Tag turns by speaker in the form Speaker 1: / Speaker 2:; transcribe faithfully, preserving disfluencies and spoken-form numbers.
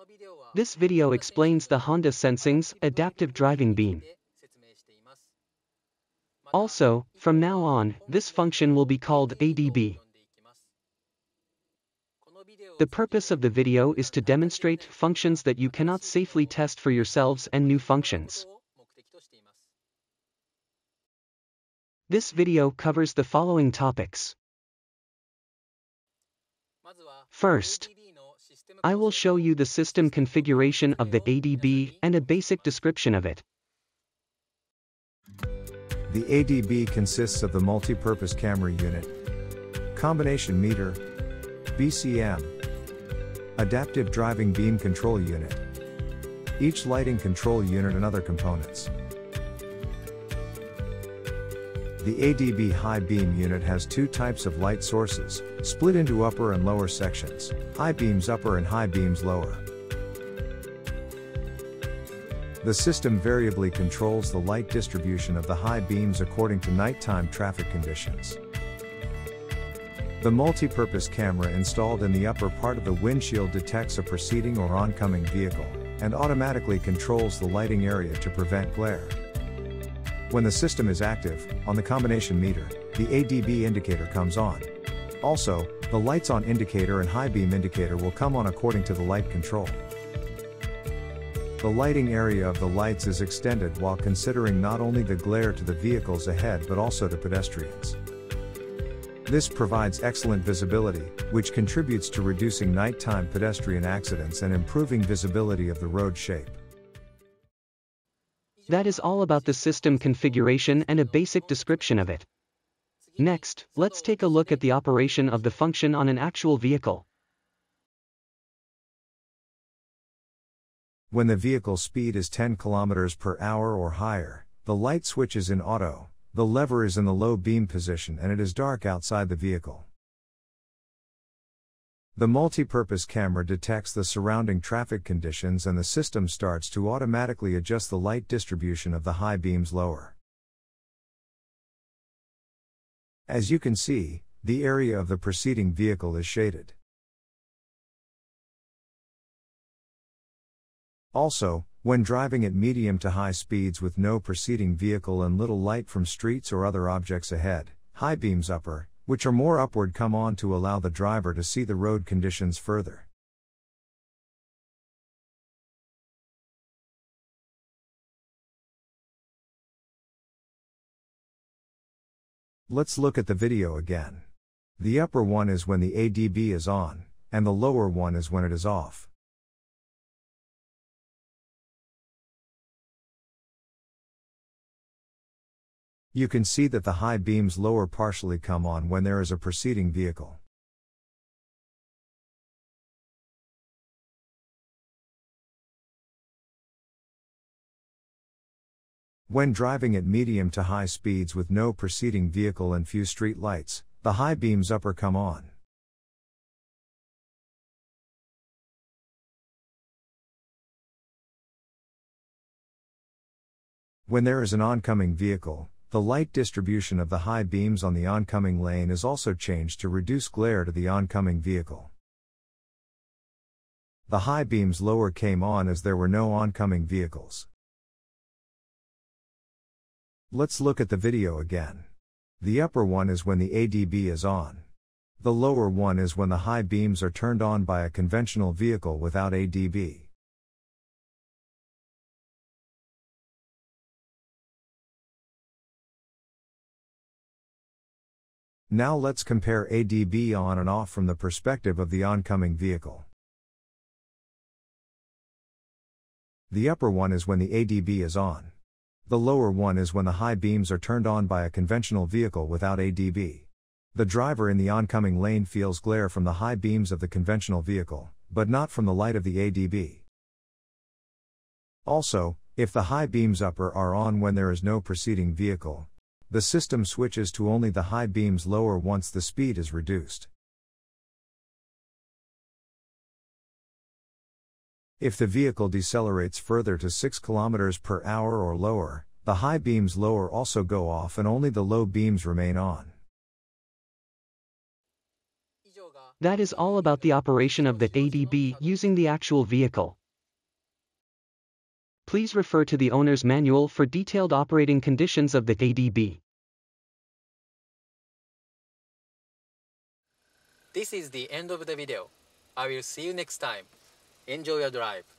Speaker 1: This video explains the Honda Sensing's adaptive driving beam. Also, from now on, this function will be called A D B. The purpose of the video is to demonstrate functions that you cannot safely test for yourselves and new functions. This video covers the following topics. First, I will show you the system configuration of the A D B and a basic description of it.
Speaker 2: The A D B consists of the multi-purpose camera unit, combination meter, B C M, adaptive driving beam control unit, each lighting control unit and other components. The A D B high beam unit has two types of light sources, split into upper and lower sections, high beams upper and high beams lower. The system variably controls the light distribution of the high beams according to nighttime traffic conditions. The multi-purpose camera installed in the upper part of the windshield detects a preceding or oncoming vehicle, and automatically controls the lighting area to prevent glare. When the system is active, on the combination meter, the A D B indicator comes on. Also, the lights on indicator and high beam indicator will come on according to the light control. The lighting area of the lights is extended while considering not only the glare to the vehicles ahead but also to pedestrians. This provides excellent visibility, which contributes to reducing nighttime pedestrian accidents and improving visibility of the road shape.
Speaker 1: That is all about the system configuration and a basic description of it. Next, let's take a look at the operation of the function on an actual vehicle.
Speaker 2: When the vehicle speed is ten kilometers per hour or higher, the light switch is in auto, the lever is in the low beam position and it is dark outside the vehicle. The multi-purpose camera detects the surrounding traffic conditions and the system starts to automatically adjust the light distribution of the high beams lower. As you can see, the area of the preceding vehicle is shaded. Also, when driving at medium to high speeds with no preceding vehicle and little light from streets or other objects ahead, high beams upper, which are more upward, come on to allow the driver to see the road conditions further. Let's look at the video again. The upper one is when the A D B is on, and the lower one is when it is off. You can see that the high beams lower partially come on when there is a preceding vehicle. When driving at medium to high speeds with no preceding vehicle and few street lights, the high beams upper come on. When there is an oncoming vehicle, the light distribution of the high beams on the oncoming lane is also changed to reduce glare to the oncoming vehicle. The high beams lower came on as there were no oncoming vehicles. Let's look at the video again. The upper one is when the A D B is on. The lower one is when the high beams are turned on by a conventional vehicle without A D B. Now let's compare A D B on and off from the perspective of the oncoming vehicle. The upper one is when the A D B is on. The lower one is when the high beams are turned on by a conventional vehicle without A D B. The driver in the oncoming lane feels glare from the high beams of the conventional vehicle, but not from the light of the A D B. Also, if the high beams upper are on when there is no preceding vehicle, the system switches to only the high beams lower once the speed is reduced. If the vehicle decelerates further to six kilometers per hour or lower, the high beams lower also go off and only the low beams remain on.
Speaker 1: That is all about the operation of the A D B using the actual vehicle. Please refer to the owner's manual for detailed operating conditions of the A D B.
Speaker 3: This is the end of the video. I will see you next time. Enjoy your drive.